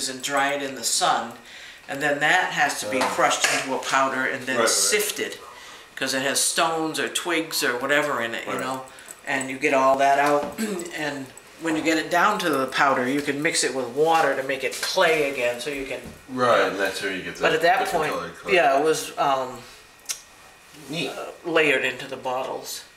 and dry it in the sun, and then that has to be crushed into a powder and then sifted, because it has stones or twigs or whatever in it, you know, and you get all that out, and when you get it down to the powder, you can mix it with water to make it clay again, so you can... Right, and that's where you get the... But at that point, yeah, it was layered into the bottles.